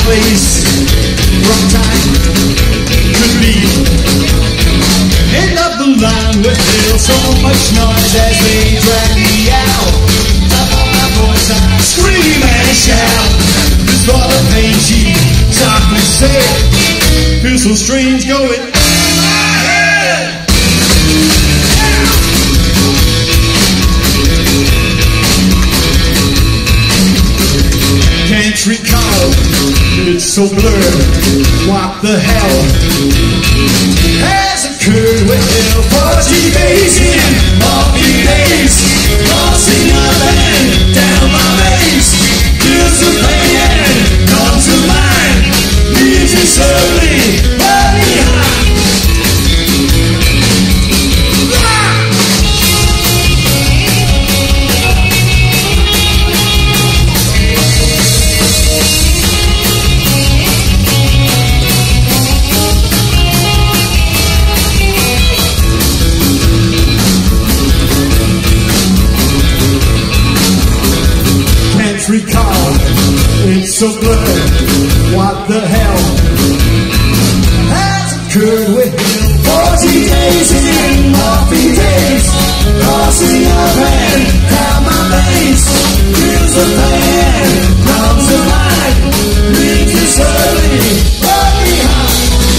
place, wrong time, could be. End of the line with still so much noise as they drag me out. Top of my voice I scream and shout. This all the pain she softly said. Feels so strange going in my head. Can't recall, it's so blurred. What the hell has occurred? Well, 40 days in, 40 days, tossing up and down my face. Feels the pain comes to mind, leaves me slowly behind. Recall, it's so blurred. What the hell has occurred with him? 40 days in, 40 days, crossing up and down my face. Feels the pain, comes to mind, leaves me slowly behind.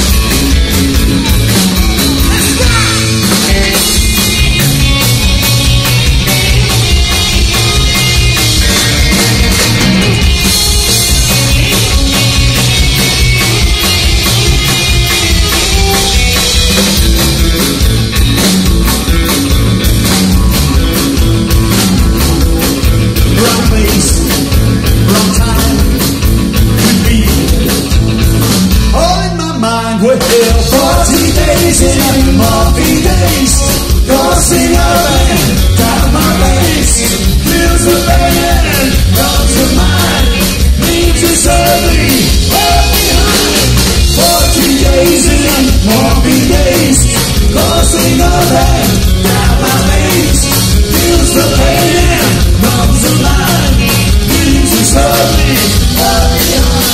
Well, 40 days in, 40 days, crossing up and down my face. Feels the pain, comes to mind, leaves me slowly behind. 40 days in, 40 days, crossing up and down my face. Feels the pain, comes to mind, leaves me slowly behind.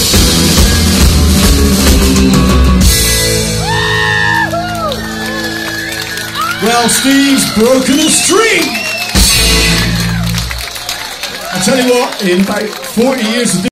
Well, Steve's broken a streak. I tell you what, in about 40 years of